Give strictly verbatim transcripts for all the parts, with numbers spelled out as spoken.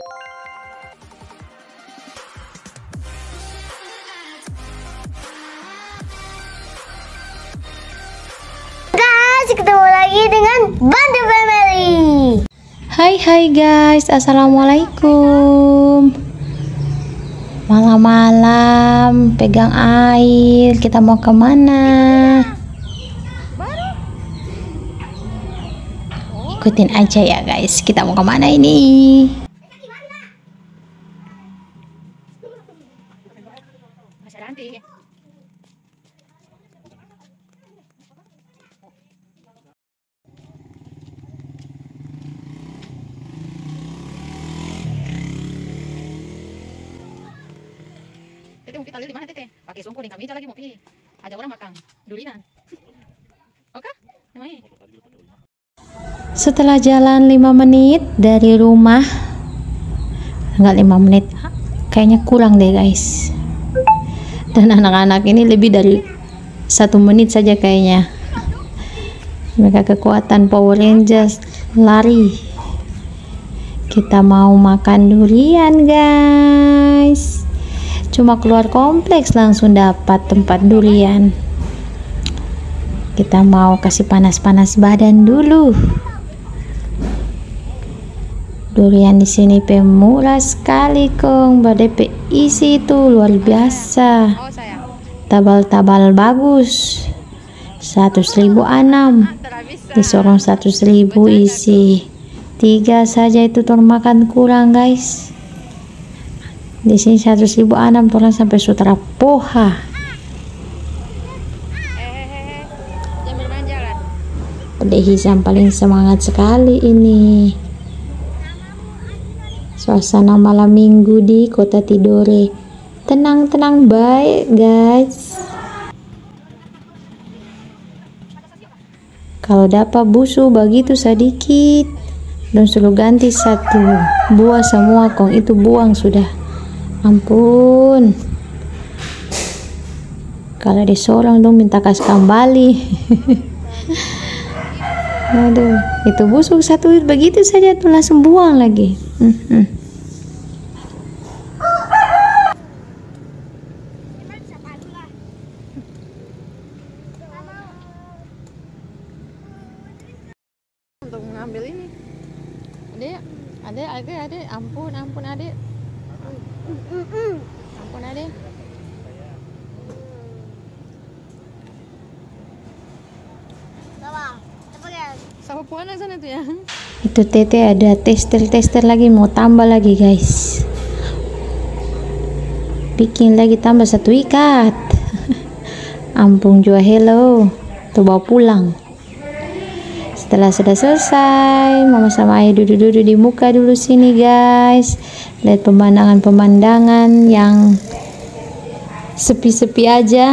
Guys, ketemu lagi dengan Bantu Family. Hai hai guys, assalamualaikum. Malam-malam pegang air, kita mau kemana? Ikutin aja ya guys, kita mau kemana ini? Tete mau kita lihat di mana Tete? Pakai songkol yang kami lagi mau pergi. Ada orang makan durian. Oke? Namanya. Setelah jalan lima menit dari rumah, enggak lima menit, kayaknya kurang deh guys. Dan anak-anak ini lebih dari satu menit saja kayaknya. Mereka kekuatan Power Rangers lari. Kita mau makan durian guys. Cuma keluar kompleks langsung dapat tempat durian. Kita mau kasih panas-panas badan dulu. Durian di sini pemurah sekali kong, badai isi itu luar biasa. Tabal-tabal bagus. Seratus ribu enam. Disorong seratus ribu isi. Tiga saja itu orang makan kurang guys. Di sini seratus ribu enam, orang sampai sutera poha. Pede Hisam paling semangat sekali ini. Suasana malam minggu di kota Tidore tenang-tenang baik guys. Kalau dapat busu begitu sedikit dan suruh ganti satu buah semua kong itu buang sudah. Ampun, kalau disorong dong minta kasih kembali. Aduh, itu busuk satu begitu saja tuh langsung buang lagi. Hmm, hmm. Untuk ngambil ini. Adek, adek, adek, adek, ampun, ampun adek. Ampun adek. Sama puan sana tuh ya. Itu Tete ada tester-tester lagi, mau tambah lagi guys. Bikin lagi tambah satu ikat. Ampun jua hello. Tuh bawa pulang. Setelah sudah selesai, mama sama ayah duduk-duduk di muka dulu sini guys. Lihat pemandangan-pemandangan yang sepi-sepi aja.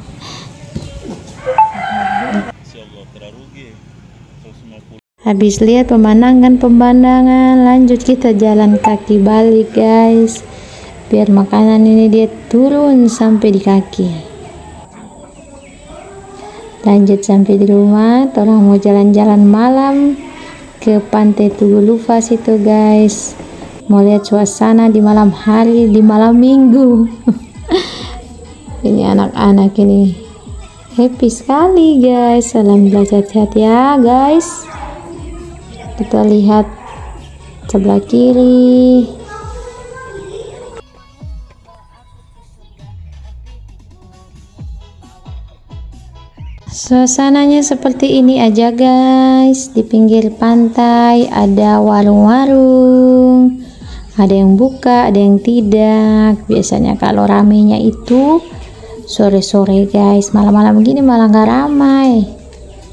Habis lihat pemandangan-pemandangan, lanjut kita jalan kaki balik guys. Biar makanan ini dia turun sampai di kaki. Lanjut sampai di rumah, orang mau jalan-jalan malam ke Pantai Tugu Lupa situ guys. Mau lihat suasana di malam hari, di malam minggu. Ini anak-anak ini happy sekali guys. Salam belajar sehat ya guys. Kita lihat sebelah kiri. Suasananya seperti ini aja guys. Di pinggir pantai ada warung-warung. Ada yang buka, ada yang tidak. Biasanya kalau ramenya itu sore-sore guys. Malam-malam begini malah nggak ramai.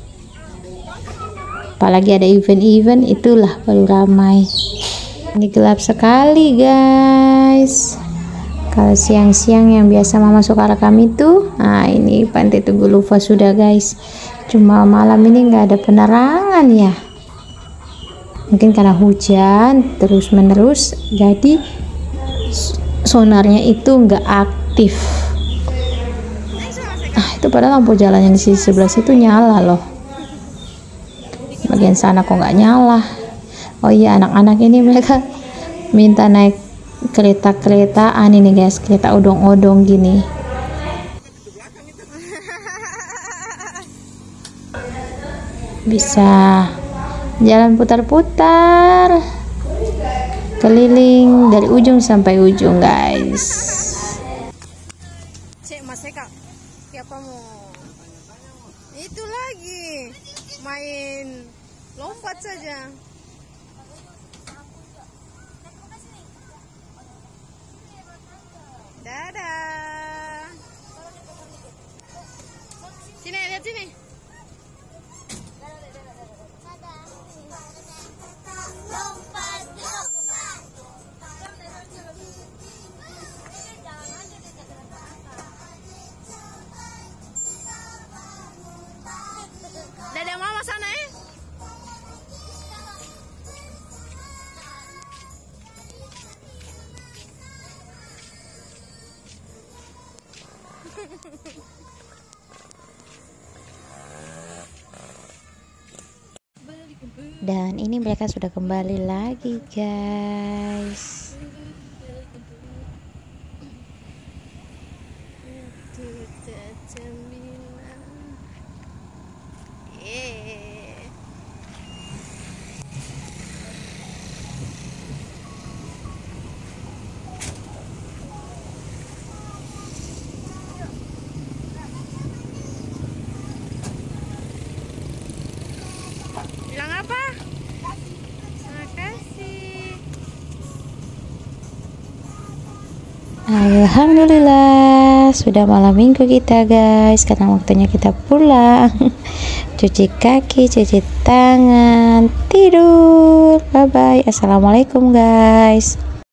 Apalagi ada event-event, itulah baru ramai. Ini gelap sekali guys. Kalau siang-siang yang biasa mama suka rekam itu, nah ini Pantai Tugu Lupa sudah guys. Cuma malam ini nggak ada penerangan ya. Mungkin karena hujan terus menerus, jadi sonarnya itu nggak aktif. Ah itu padahal lampu jalan yang di sisi sebelah situ nyala loh. Bagian sana kok nggak nyala. Oh iya, anak-anak ini mereka minta naik kereta-keretaan ini guys, kereta odong-odong gini. Bisa jalan putar-putar keliling dari ujung sampai ujung guys. Cek Mas Eka, siapa mau? Itu lagi main lompat saja. Dadah. Sini, lihat sini. Dadah mama sana ya. Dan ini mereka sudah kembali lagi guys. Bilang apa? Makasih. Alhamdulillah sudah malam minggu kita guys, karena waktunya kita pulang. Cuci kaki, cuci tangan, tidur. Bye bye. Assalamualaikum guys.